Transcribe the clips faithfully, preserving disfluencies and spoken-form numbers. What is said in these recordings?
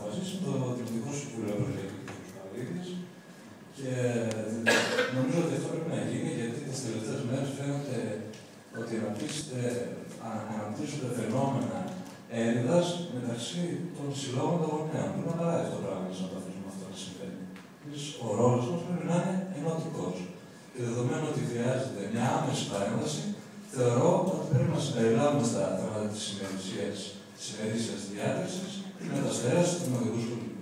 αποφασίσει το Δημοτικό Συμβούλιο, όπως λέει ο κ. Καλίδης. Και νομίζω ότι αυτό πρέπει να γίνει, γιατί τις τελευταίες μέρες φαίνεται ότι αναπτύσσονται φαινόμενα έρηδας μεταξύ των συλλόγων των γονέων. Πρέπει να παράδει αυτό το πράγμα να το αφήσουμε αυτό να συμβαίνει. Ο ρόλος μας πρέπει να είναι ενωτικός. Και δεδομένου ότι χρειάζεται μια άμεση παρέμβαση, θεωρώ ότι πρέπει να συμπεριλάβουμε στα θέματα της ημερήσιας διάταξης τη μεταστέραση του Δημοτικού Σχολείου.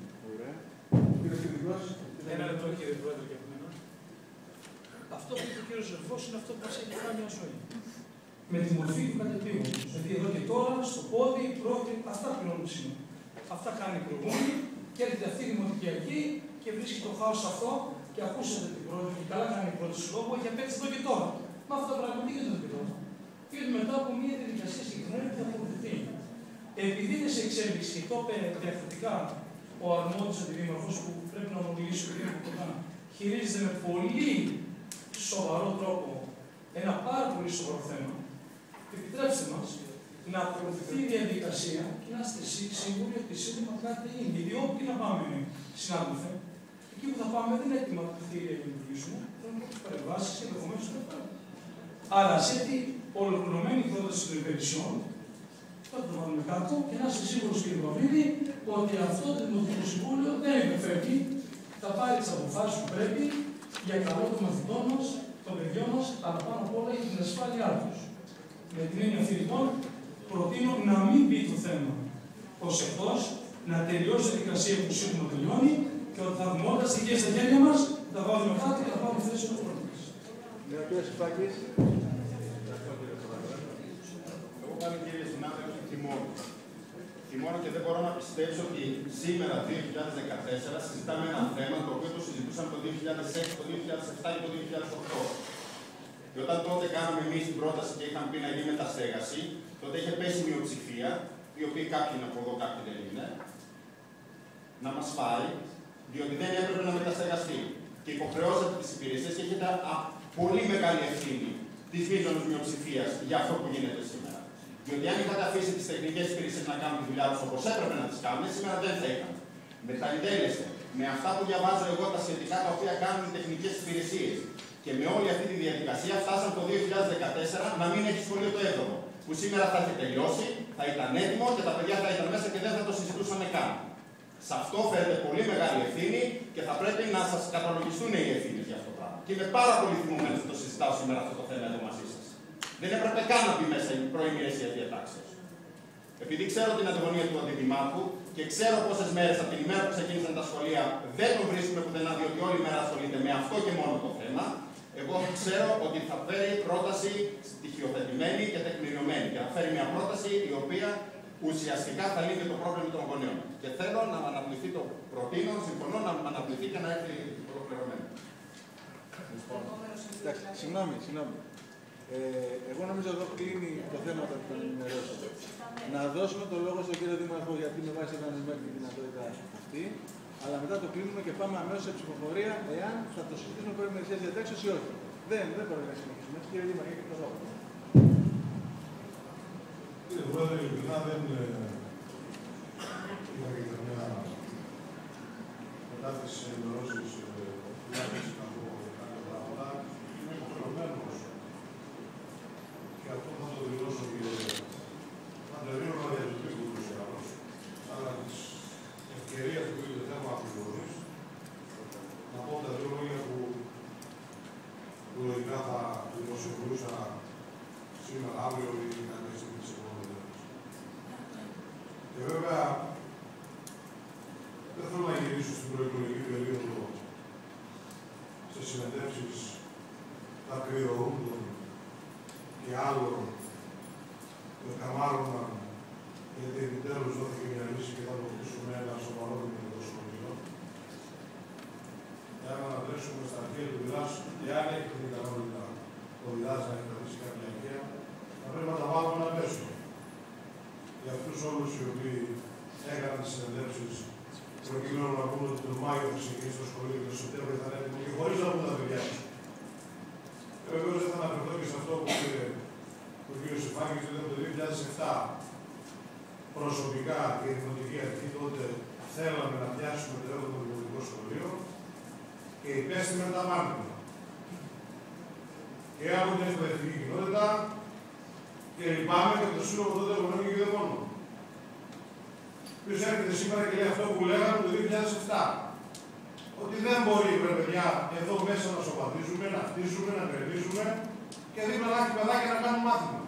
Ένα λεπτό, κύριε Πρόεδρε, για μένα. Αυτό που είπε ο κύριος Ζερβός είναι αυτό που μας έχει κάνει μια ζωή. Με τη μορφή του κατεπήγου. Δηλαδή, εδώ και τώρα, στο πόδι, πρόκειται, αυτά πληρώνουν σήμερα. Αυτά κάνει η προηγούμενη και έρχεται αυτή η δημοτικιακή και βρίσκει το χάος αυτό και ακούσατε την πρώτη και καλά κάνει η πρώτη σου λόγο για παίξει εδώ και τώρα. Μα αυτά τα πράγματα δεν είναι τώρα. Γιατί μετά από μια διαδικασία συγκεκριμένη θα αποδειχθεί. Επειδή είναι σε εξέλιξη, το είπε διαφορετικά ο αρμόδιος αντιδήμαρχος που πρέπει να ομιλήσει ο κ. Κοντά, χειρίζεται με πολύ σοβαρό τρόπο ένα πάρα πολύ σοβαρό θέμα. Επιτρέψτε μας να ακολουθηθεί η διαδικασία και να είστε σίγουροι ότι σύντομα κάτι θα γίνει. Γιατί όπου και να πάμε, συνάδελφε, εκεί που θα πάμε δεν είναι έτοιμα τα κτίρια για να λειτουργήσουμε, θέλουμε κάποιες παρεμβάσεις και ενδεχομένως να κάνουμε. Αλλά σε τι ολοκληρωμένη πρόταση των υπηρεσιών, θα το βάλουμε κάτω και να είστε σίγουροι, κύριε Παυλίδη, ότι αυτό το Δημοτικό Συμβούλιο δεν υπεφεύγει, θα πάρει τις αποφάσεις που πρέπει για καλό των μαθητών μας, των παιδιών μας, αλλά πάνω απ' όλα για την ασφάλειά τους. Με την έννοια αυτή, λοιπόν, προτείνω να μην μπει το θέμα ως εκτός, να τελειώσει η διαδικασία που σύντομα τελειώνει και ότι θα δούμε όλα τα στοιχεία στα χέρια μας, θα βάλουμε κάτω και θα πάρουμε θέση όπως προτείνεις. Εγώ πάλι, κύριε συνάδελφε, θυμώνω. Θυμώνω και δεν μπορώ να πιστέψω ότι σήμερα, δύο χιλιάδες δεκατέσσερα, συζητάμε ένα θέμα το οποίο το συζητούσαμε το δύο χιλιάδες έξι, το δύο χιλιάδες επτά και το δύο χιλιάδες οκτώ. Και όταν τότε κάναμε εμείς την πρόταση και είχαμε πει να γίνει μεταστέγαση, τότε είχε πέσει μειοψηφία, οι οποίοι κάποιοι είναι από εδώ, κάποιοι δεν είναι, να μας φάει, διότι δεν έπρεπε να μεταστεγαστεί. Και υποχρεώσατε τις υπηρεσίες και έχετε πολύ μεγάλη ευθύνη της μείζωνος μειοψηφίας για αυτό που γίνεται σήμερα. Διότι αν είχατε αφήσει τις τεχνικές υπηρεσίες να κάνουν τη δουλειά τους όπως έπρεπε να τις κάνουν, σήμερα δεν θα είχαν. Μεταλλητέλεστε με αυτά που διαβάζω εγώ τα σχετικά τα οποία κάνουν οι τεχνικές υπηρεσίες. Και με όλη αυτή τη διαδικασία φτάσαμε το δύο χιλιάδες δεκατέσσερα να μην έχει σχολείο το έβδομο. Που σήμερα θα έχει τελειώσει, θα ήταν έτοιμο και τα παιδιά θα ήταν μέσα και δεν θα το συζητούσαμε καν. Σε αυτό φέρετε πολύ μεγάλη ευθύνη και θα πρέπει να σας καταλογιστούν οι ευθύνες για αυτό το πράγμα. Και είμαι πάρα πολύ θυμωμένος που το συζητάω σήμερα αυτό το θέμα εδώ μαζί σας. Δεν έπρεπε καν να μπει μέσα η προημερήσια διατάξεως. Επειδή ξέρω την ανταγωνία του αντιδημάρχου και ξέρω πόσες μέρες από την ημέρα που ξεκίνησαν τα σχολεία δεν τον βρίσκουμε πουθενά, διότι όλη μέρα ασχολείται με αυτό και μόνο το θέμα. Εγώ ξέρω ότι θα φέρει πρόταση στοιχειοθετημένη και τεκμηριωμένη και θα φέρει μια πρόταση η οποία ουσιαστικά θα λύσει το πρόβλημα των γονέων. Και θέλω να αναπληθεί το προτείνω, συμφωνώ να αναπληθεί και να έρθει ολοκληρωμένο. Συγγνώμη, συγγνώμη. Ε, εγώ νομίζω εδώ κλείνει το θέμα των ενημερώσεων. Να δώσουμε το λόγο στον κύριο Δήμαρχο, γιατί με βάση έναν μέχρι τη δυνατότητα αυτή, αλλά μετά το κλείνουμε και πάμε αμέσως σε ψηφοφορία, εάν θα το συζητήσουμε προ ημερησίας διατάξεως ή όχι. Δεν, δεν πρέπει να συνεχίσουμε. Κύριε Δήμαρχε, έχετε το λόγο. Κύριε Πρόεδρε, ειλικρινά δεν είχα και καμιά μετά τις ενημερώσεις διάθεση να πω κάποια πράγματα. Είμαι υποχρεωμένος και αυτό θα το δηλώσω και αντερίω να διαδοτήσω ούτως ή άλλως, αλλά της ευκαιρίας που είναι το θέμα ακριβώς, να πω τα δύο λόγια που λογικά θα δημοσιοποιούσα σήμερα, αύριο ή κάποια στιγμή της επόμενης. Και βέβαια, δεν θέλω να γυρίσω στην προεκλογική περίοδο σε συνεντεύξεις δακρυδορούντων και άλλων που καμάρωναν γιατί επιτέλους δόθηκε μια λύση και θα αποκτήσουμε ένα σοβαρό δημοτικό σχολείο. Εάν ανατρέψουμε στα αρχαία του Διδάς, εάν έχει την ικανότητα ο Διδάς να κρατήσει κάποια αρχαία, θα πρέπει να τα βάλουμε ένα μέσο. Για αυτούς όλους οι οποίοι έκαναν τις συνεντεύξεις προκειμένου να πούμε ότι τον Μάιο θα ξεκινήσει το σχολείο και τον Σεπτέμβριο θα είναι έτοιμο και χωρίς να πούμε τα παιδιά τους. Και βεβαίως δεν θα αναφερθώ και σε αυτό που είπε ο κ. Σεφάκης, ότι από το δύο χιλιάδες επτά προσωπικά και η Δημοτική Αρχή τότε θέλαμε και υπέστη μεταμάρτυμα. Και από την εκπαιδευτική κοινότητα και λυπάμαι και από το Σύλλογο τότε Γονέων και Γηδεμόνων. Ποιος έρχεται σήμερα και λέει αυτό που λέγαμε το δύο χιλιάδες επτά. Ότι δεν μπορεί, βρε παιδιά, εδώ μέσα να σοβαθίζουμε, να χτίζουμε, να περνίζουμε και δίπλα να έχει παιδάκια να κάνουν μάθημα.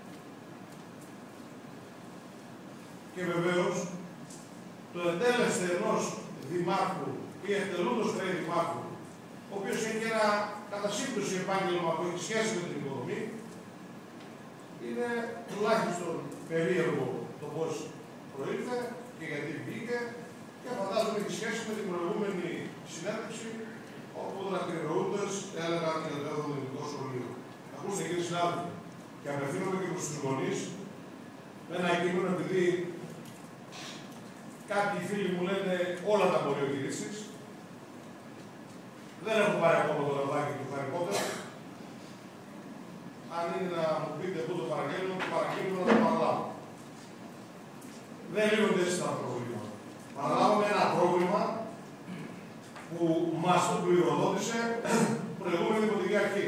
Και βεβαίως, το εντέλεστε ενός δημάρχου ή εκτελούντος χρέη δημάρχου, ο οποίος έχει ένα κατά σύμπτωση επάγγελμα που έχει σχέση με την οικοδομή, είναι τουλάχιστον περίεργο το πώς προήλθε και γιατί βγήκε και φαντάζομαι έχει σχέση με την προηγούμενη συνέντευξη όπου δραστηριοποιούντες έλεγαν για το έβδομο Δημοτικό Σχολείο. Ακούστε κύριοι συνάδελφοι, και απευθύνομαι και προς τους γονείς με ένα κείμενο επειδή κάποιοι φίλοι μου λένε όλα τα πολιογυρίσεις. Δεν έχω πάρει ακόμα το λαδάκι του Χάρι Πότερ. Αν είναι να μου πείτε πού το παραγγέλνω, το παραγγέλνω να το παραλάβω. Δεν λύνονται έτσι τα προβλήματα. Παραλάβουμε ένα πρόβλημα που μας το πληροδότησε προηγούμενη Δημοτική Αρχή.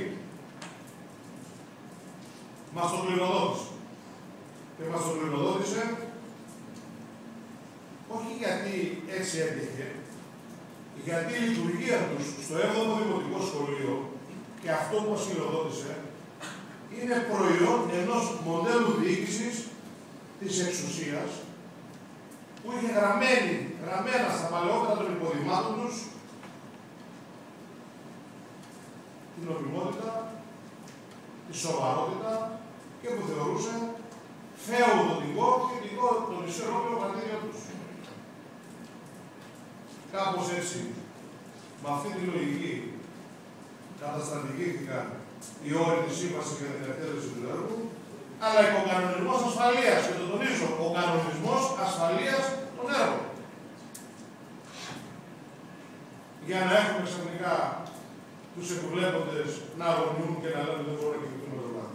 Μας το πληροδότησε. Και μας το πληροδότησε όχι γιατί έτσι έτυχε, γιατί η λειτουργία τους στο έβδομο Δημοτικό Σχολείο και αυτό που μας πληροδότησε είναι προϊόν ενός μοντέλου διοίκησης της εξουσίας που είχε γραμμένη, γραμμένα στα παλαιότερα των υποδημάτων τους την νομιμότητα, τη σοβαρότητα και που θεωρούσε φεουδοτικό και δικό τον ισορρόπιο κρατήριο τους. Κάπως έτσι, με αυτή τη λογική, καταστρατηγήθηκαν οι όροι της σύμβασης για την εκτέλεση του έργου, αλλά και ο κανονισμός ασφαλείας, και το τονίζω, ο κανονισμός ασφαλείας των έργων. Για να έχουμε ξαφνικά τους επιβλέποντες να αγωνιούν και να λένε δεν μπορούν να κοιτούν με το λάθο.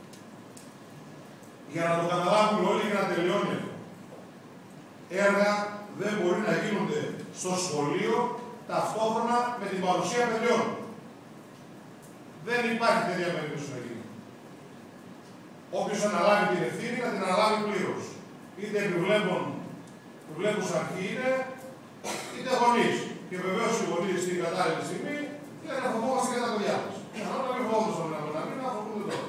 Για να το καταλάβουμε όλοι και να τελειώνει. Έργα δεν μπορεί να γίνονται στο σχολείο ταυτόχρονα με την παρουσία παιδιών. Δεν υπάρχει τέτοια περίπτωση να γίνει. Όποιος αναλάβει την ευθύνη να την αναλάβει πλήρως. Είτε επιβλέπουν, επιβλέπουν αρχή είναι, είτε γονείς. Και βεβαίως οι γονείς στην κατάλληλη στιγμή λένε να φοβόμαστε για τα παιδιά μας. Αλλά να μην φοβόμαστε τον ένα μήνα, να φοβούνται τώρα.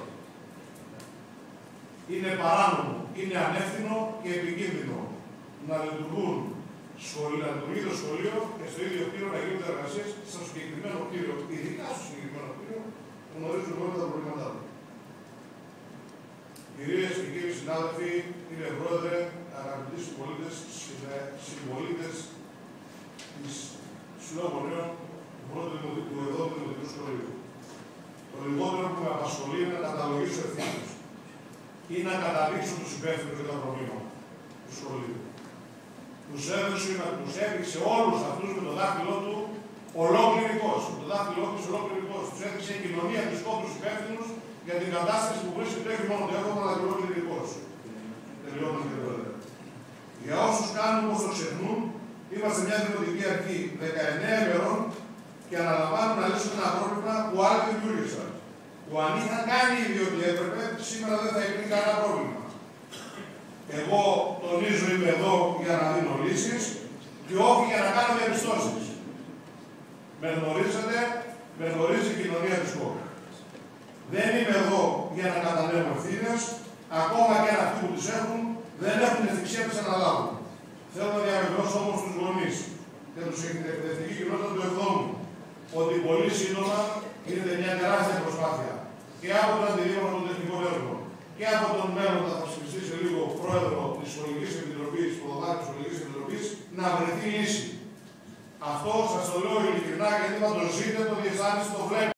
Είναι παράνομο, είναι ανεύθυνο και επικίνδυνο να λειτουργούν σχολεία, να λειτουργεί το σχολείο και στο ίδιο κτίριο να γίνονται εργασίες στο συγκεκριμένο κτίριο, ειδικά στο συγκεκριμένο κτίριο, που γνωρίζουν όλοι τα προβλήματά του. Κυρίες και κύριοι συνάδελφοι, κύριε Πρόεδρε, αγαπητοί συμπολίτες, συμπολίτες της Συλλόγου Γονέων του πρώτου του εβδόμου Δημοτικού Σχολείου. Το λιγότερο που με απασχολεί είναι να καταλογίσω ευθύνες ή να καταδείξω τους υπεύθυνους για τα προβλήματα του σχολείου. Τους έδωσε, τους έδειξε όλους αυτούς με το δάχτυλό του ολόκληρικός. Το δάχτυλό του ολόκληρικός. Τους έδειξε η κοινωνία τους κόντρους υπεύθυνους για την κατάσταση που βρίσκεται όχι μόνο το έργο, αλλά και ολόκληρικός. Τελειώνω, κύριε Πρόεδρε. Για όσους κάνουν όπως το ξεχνούν, είμαστε μια δημοτική αρχή δεκαεννέα ημερών και αναλαμβάνουν να λύσουν ένα πρόβλημα που άλλοι δημιούργησαν. Που αν είχαν κάνει ήδη ό,τι έπρεπε, σήμερα δεν θα υπήρχε κανένα πρόβλημα. Εγώ τονίζω είμαι εδώ για να δίνω λύσεις και όχι για να κάνω διαπιστώσεις. Με γνωρίζετε, με γνωρίζει η κοινωνία της χώρας. Δεν είμαι εδώ για να κατανέμω ευθύνες, ακόμα και αν αυτοί που τις έχουν δεν έχουν ευθυξία να τις αναλάβουν. Θέλω να διαβεβαιώσω όμως τους γονείς και τους εκπαιδευτική κοινότητα του εβδόμου ότι πολύ σύντομα γίνεται μια τεράστια προσπάθεια και από τον Αντιδήμαρχο των Τεχνικών Έργων και από τον μέλλοντα θα ψηφιστεί σε λίγο πρόεδρο της Σχολικής Επιτροπής, Ποδογάρη της Σχολικής Επιτροπής, να βρεθεί λύση. Αυτό σας το λέω ειλικρινά γιατί θα το ζείτε, το διαισθάνεστε, το βλέπετε.